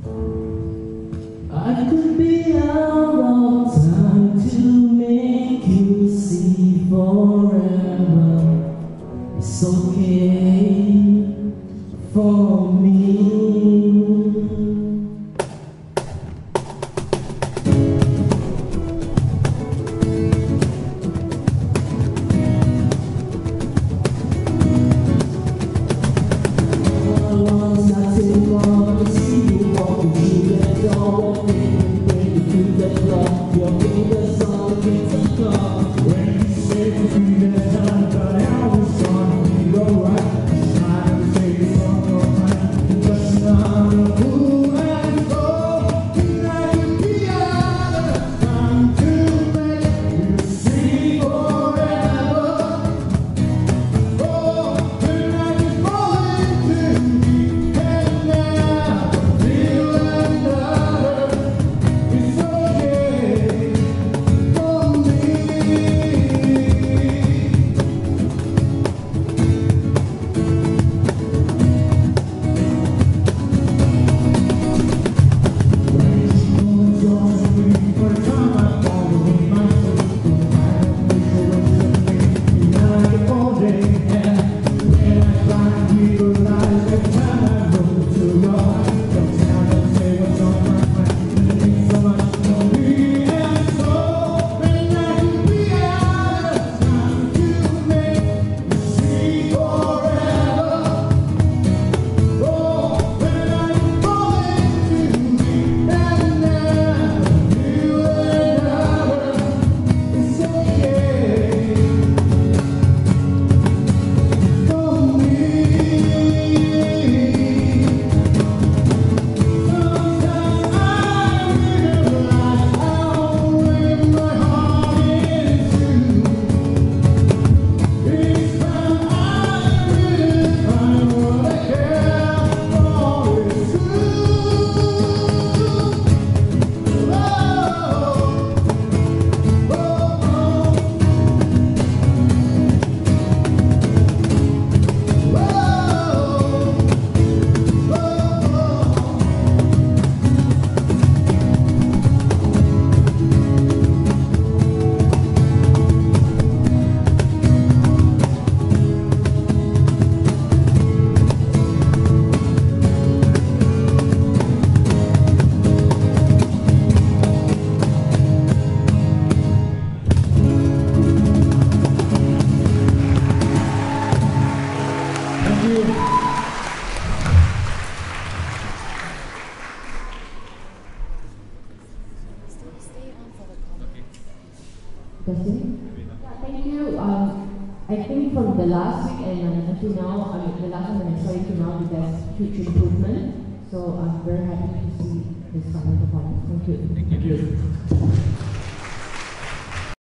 I could be out of time to make you see forever. It's okay for me. Thank you. I think from the last week and until now, the last one and sorry to now, there's huge improvement. So I'm very happy to see this kind of performance. Thank you. Thank you.